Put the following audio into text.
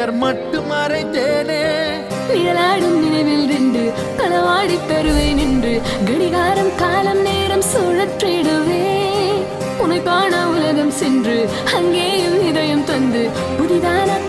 பெயர் மட்டும் மறைத்தேனே. நிழலாடும் நினைவில் நின்று களவாடி தருவேன் என்று கடிகாரம் காலம் நேரம் சுழற்றிடுவே. உன்னை காண உலகம் சென்று அங்கேயும் இதயம் தந்து புதிதான